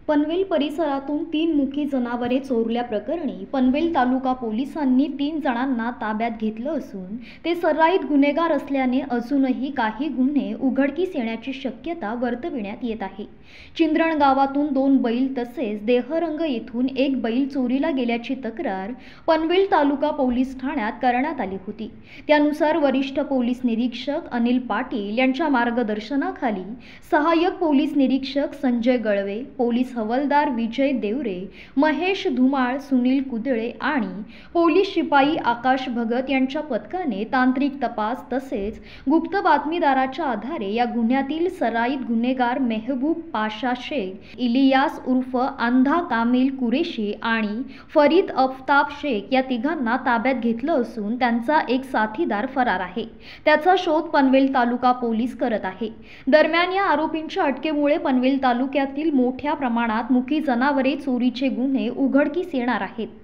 पनवेल परिसरातून 3 मुकी जनावरे चोरल्याप्रकरणी पनवेल तालुका पोलिसांनी 3 जणांना ताब्यात घेतलं असून ते सराईत गुन्हेगार असल्याने अजूनही काही गुन्हे उघडकीस येण्याची शक्यता वर्तविण्यात येत आहे। चिंद्रण गावातून 2 बैल तसेच देहरंग येथून 1 बैल चोरीला गेल्याची तक्रार पनवेल तालुका पोलीस ठाण्यात करण्यात आली होती। त्यानुसार वरिष्ठ पोलीस निरीक्षक अनिल पाटील यांच्या मार्गदर्शनाखाली सहाय्यक पोलीस निरीक्षक संजय गळवे, पोलीस हवालदार विजय देवरे, महेश धुमाळ, सुनील कुदळे आणि पोलीस शिपाई आकाश भगत यांच्या पथकाने तांत्रिक तपास तसेच गुप्त बातमीदाराच्या आधारे या गुन्ह्यातील सराईत गुन्हेगार मेहबूब पाशा शेख, इलियास उर्फ अंधा कामिल कुरेशी आणि फरीद अफ्ताब शेख या तिघांना ताब्यात घेतलं असून त्यांचा एक साथीदार फरार आहे। त्याचा शोध पनवेल तालुका पोलीस करत आहे। दरम्यान या आरोपींच्या अटकेमुळे पनवेल तालुक्यातील मोठ्या प्रमाणात मुकी जनावरे चोरीचे गुन्हे उघडकीस येणार आहेत।